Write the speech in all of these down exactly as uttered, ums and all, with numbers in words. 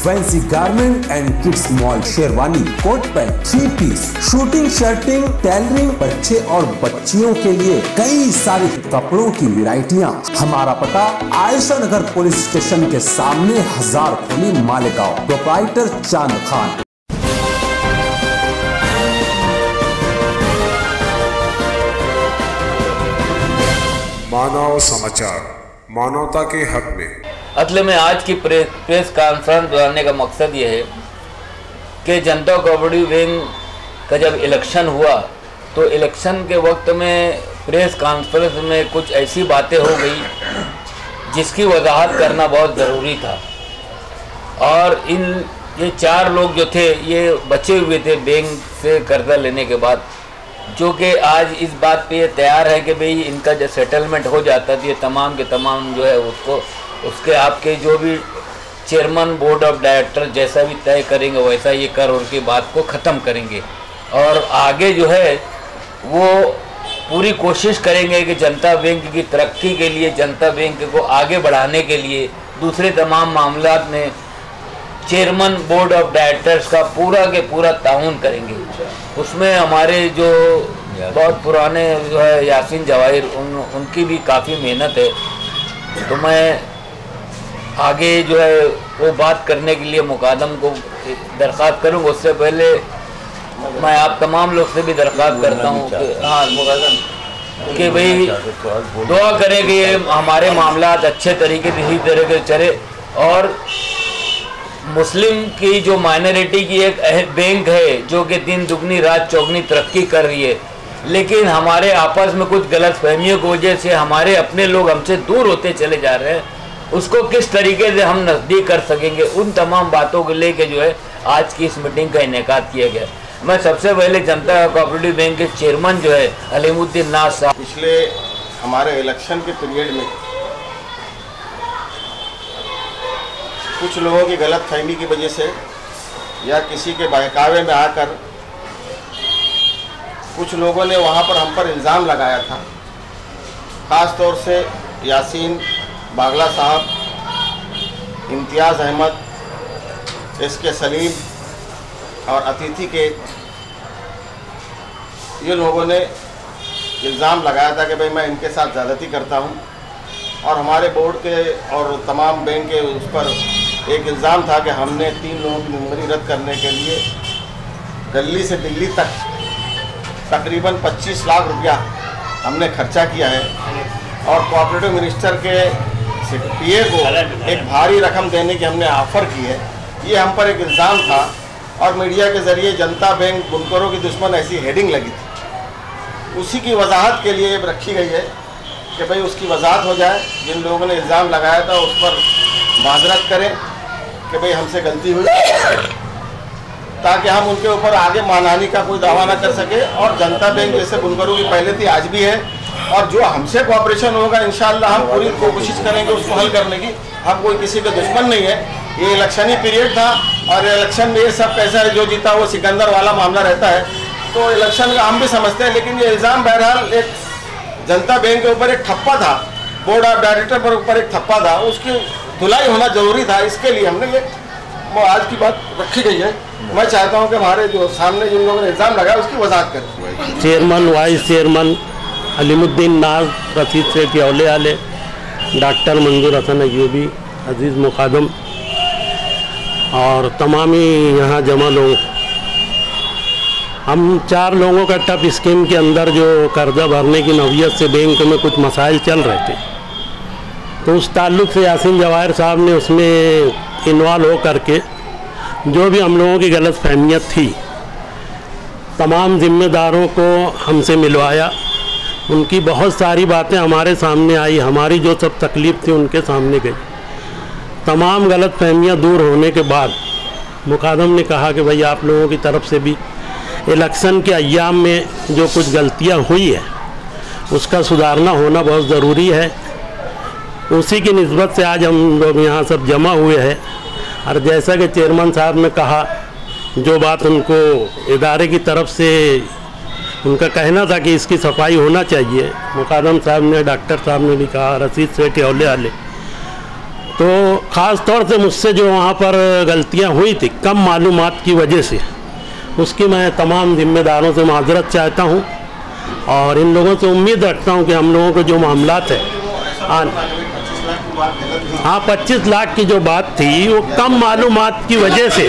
Fancy garment and kids mall, sherwani, coat pant, three piece, shooting, shirting, tailoring, बच्चे और बच्चियों के लिए कई सारे कपड़ों की वैरायटियाँ। हमारा पता आयशा नगर पुलिस स्टेशन के सामने, हजार खोली, मालेगांव। प्रोप्राइटर चांद खान। मानव समाचार, मानवता के हक में। असल में आज की प्रेस प्रेस कॉन्फ्रेंस बुलाने का मकसद ये है कि जनता कोऑपरेटिव बैंक का जब इलेक्शन हुआ तो इलेक्शन के वक्त में प्रेस कॉन्फ्रेंस में कुछ ऐसी बातें हो गई जिसकी वजाहत करना बहुत ज़रूरी था। और इन ये चार लोग जो थे ये बचे हुए थे बैंक से कर्जा लेने के बाद, जो कि आज इस बात पे ये तैयार है कि भाई इनका जो सेटलमेंट हो जाता है तो ये तमाम के तमाम जो है उसको उसके आपके जो भी चेयरमैन बोर्ड ऑफ डायरेक्टर जैसा भी तय करेंगे वैसा ये कर उनकी बात को ख़त्म करेंगे। और आगे जो है वो पूरी कोशिश करेंगे कि जनता बैंक की तरक्की के लिए, जनता बैंक को आगे बढ़ाने के लिए दूसरे तमाम मामलात में चेयरमैन बोर्ड ऑफ डायरेक्टर्स का पूरा के पूरा ताउन करेंगे। उसमें हमारे जो बहुत पुराने जो है यासीन जवाहिर, उन उनकी भी काफ़ी मेहनत है। तो मैं आगे जो है वो बात करने के लिए मुकादम को दरख्वास्त करूँगा। उससे पहले मैं आप तमाम लोग से भी दरख्वास्त करता हूँ कि हाँ मुकादम कि भाई दुआ करें कि हमारे मामलात अच्छे तरीके से इसी तरह से चले। और मुस्लिम की जो माइनॉरिटी की एक अहम बैंक है जो कि दिन दुगनी रात चौगनी तरक्की कर रही है, लेकिन हमारे आपस में कुछ गलत फहमियों की वजह से हमारे अपने लोग हमसे दूर होते चले जा रहे हैं। उसको किस तरीके से हम नज़दीक कर सकेंगे, उन तमाम बातों को लेके जो है आज की इस मीटिंग का इनेकाद किया गया। मैं सबसे पहले जनता कोऑपरेटिव बैंक के चेयरमैन जो है अलीमुद्दीन नाज साहब, पिछले हमारे इलेक्शन के पीरियड में कुछ लोगों की गलत फहमी की वजह से या किसी के बहकावे में आकर कुछ लोगों ने वहाँ पर हम पर इल्ज़ाम लगाया था। ख़ास तौर से यासीन बागला साहब, इम्तियाज़ अहमद, एस के सलीम और अतिथि के, ये लोगों ने इल्ज़ाम लगाया था कि भाई मैं इनके साथ ज़्यादती करता हूँ। और हमारे बोर्ड के और तमाम बैंक के उस पर एक इल्ज़ाम था कि हमने तीन लोगों की मेंबरी रद्द करने के लिए दिल्ली से दिल्ली तक तकरीबन पच्चीस लाख रुपया हमने खर्चा किया है। और कोऑपरेटिव मिनिस्टर के पीए को एक भारी रकम देने की हमने ऑफ़र की है। ये हम पर एक इल्ज़ाम था और मीडिया के ज़रिए जनता बैंक बुनकरों की दुश्मन ऐसी हेडिंग लगी थी। उसी की वजाहत के लिए रखी गई है कि भाई उसकी वजाहत हो जाए। जिन लोगों ने इल्ज़ाम लगाया था उस पर माजरत करें कि भाई हमसे गलती हुई, ताकि हम उनके ऊपर आगे मानहानि का कोई दावा ना कर सके। और जनता बैंक जैसे बुनकरों की पहले थी, आज भी है। और जो हमसे कोऑपरेशन होगा इंशाअल्लाह हम पूरी कोशिश करेंगे उसको हल करने की। हम कोई किसी का दुश्मन नहीं है। ये इलेक्शनी पीरियड था और इलेक्शन में ये सब कैसा है, जो जीता वो सिकंदर वाला मामला रहता है। तो इलेक्शन का हम भी समझते हैं, लेकिन ये इल्ज़ाम बहरहाल एक जनता बैंक के ऊपर एक ठप्पा था, बोर्ड ऑफ डायरेक्टर पर ऊपर एक ठप्पा था, उसकी धुलाई होना जरूरी था। इसके लिए हमने ये वो आज की बात रखी गई है। मैं चाहता हूं कि हमारे जो सामने जिन लोगों ने इल्ज़ाम लगाया उसकी वजाहत करें। चेयरमैन, वाइस चेयरमैन अलीमुद्दीन नाज, रशीद सेठ औले आले, डॉक्टर मंजूर हसन अयूबी, अजीज़ मुकादम और तमामी यहाँ जमा लोग, हम चार लोगों का टप स्कीम के अंदर जो कर्जा भरने की नौयत से बैंक में कुछ मसाइल चल रहे थे, तो उस ताल्लुक़ से यासीन जवाहिर साहब ने उसमें इन्वॉल्व हो करके जो भी हम लोगों की गलत फहमियत थी तमाम ज़िम्मेदारों को हमसे मिलवाया। उनकी बहुत सारी बातें हमारे सामने आई, हमारी जो सब तकलीफ़ थी उनके सामने गई। तमाम गलत फहमियाँ दूर होने के बाद मुकादम ने कहा कि भाई आप लोगों की तरफ से भी इलेक्शन के अय्याम में जो कुछ गलतियाँ हुई है उसका सुधारना होना बहुत ज़रूरी है। उसी की निस्बत से आज हम लोग यहाँ सब जमा हुए हैं। और जैसा कि चेयरमैन साहब ने कहा, जो बात उनको इदारे की तरफ से उनका कहना था कि इसकी सफाई होना चाहिए, मुकादम साहब ने, डॉक्टर साहब ने भी कहा, रशीद सेठ औले आले, तो ख़ास तौर से मुझसे जो वहाँ पर गलतियाँ हुई थी कम मालूमात की वजह से, उसकी मैं तमाम जिम्मेदारों से माजरत चाहता हूँ और इन लोगों से उम्मीद रखता हूँ कि हम लोगों को जो मामलात है, हाँ पच्चीस लाख की जो बात थी वो कम मालूमात की वजह से,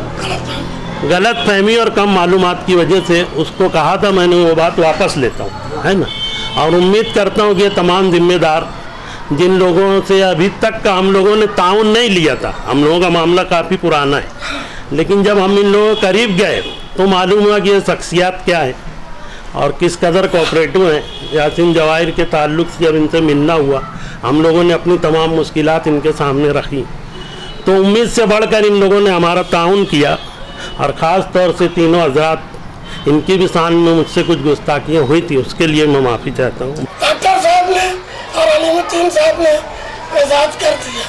गलत फहमी और कम मालूमात की वजह से उसको कहा था मैंने, वो बात वापस लेता हूँ, है ना। और उम्मीद करता हूँ कि ये तमाम जिम्मेदार जिन लोगों से अभी तक का हम लोगों ने ताउन नहीं लिया था, हम लोगों का मामला काफ़ी पुराना है, लेकिन जब हम इन लोगों के करीब गए तो मालूम हुआ कि ये शख्सियात क्या है और किस कदर कोऑपरेटिव हैं। यासीन जवाहिर के ताल्लुक से जब इनसे मिलना हुआ, हम लोगों ने अपनी तमाम मुश्किलात इनके सामने रखी, तो उम्मीद से बढ़कर इन लोगों ने हमारा ताउन किया और ख़ास तौर से तीनों हजरात, इनकी भी शान में मुझसे कुछ गुस्ताखियाँ हुई थी, उसके लिए मैं माफ़ी चाहता हूँ। डॉक्टर साहब ने और अलीमुद्दीन साहब ने वजाहत कर दिया।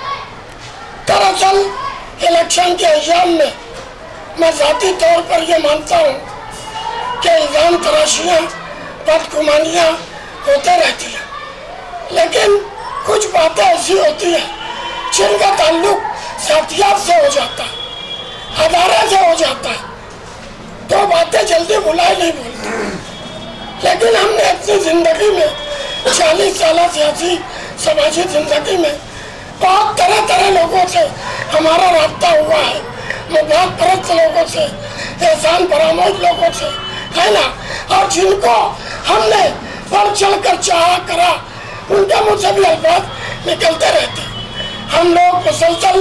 दरअसल इलेक्शन के अय्याम में मैं ज़ाती तौर पर यह मानता हूँ कि इल्ज़ाम तराशियाँ, बदगुमानियाँ होते रहती हैं, लेकिन कुछ बातें ऐसी होती हैं जिनका ताल्लुक साथियात से हो जाता है, अदारे से हो जाता है, तो बातें जल्दी भुलाई नहीं बोलती। लेकिन हमने अपनी ज़िंदगी में चालीस साल सियासी समाजी ज़िंदगी में बहुत तरह तरह लोगों से हमारा रब्ता हुआ है, मुबाद परस्त लोगों से, एहसान फरामोश लोगों से, है ना, और जिनको हमने बढ़ चढ़ कर चाहा करा, उनके मुँह से भी अल्फाज निकलते रहते। हम लोग मुसलसल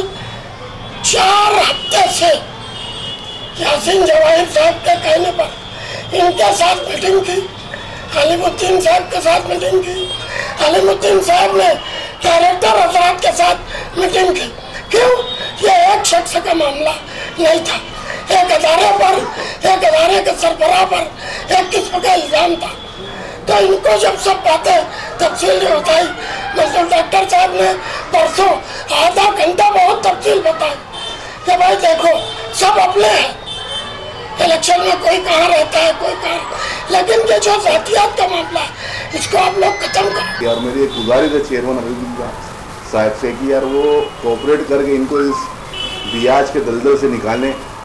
चार हफ्ते से यासीन जवाहिर साहब के कहने पर इनके साथ मीटिंग की, अलीमुद्दीन साहब के साथ मीटिंग की, अलीमुद्दीन साहब ने डायरेक्टर हजरात के साथ मीटिंग की। क्यों? ये एक शख्स का मामला नहीं था, एक अदारे पर, एक अदारे के सरबराह पर एक किस्म का इल्ज़ाम था। तो इनको जब सब बातें तफसील नहीं बताई, मतलब डॉक्टर साहब ने परसों आधा घंटा बहुत तफसील बताई कि भाई देखो सब अपने हैं, इलेक्शन में कोई कहाँ रहता है, कोई कहाँ, लेकिन ये जो जातियात का मामला है इसको आप लोग खत्म करो। यार मेरी एक गुजारिश है चेयरमैन अभी साहब से कि यार वो कोऑपरेट करके इनको इस ब्याज के दलदल से निकालें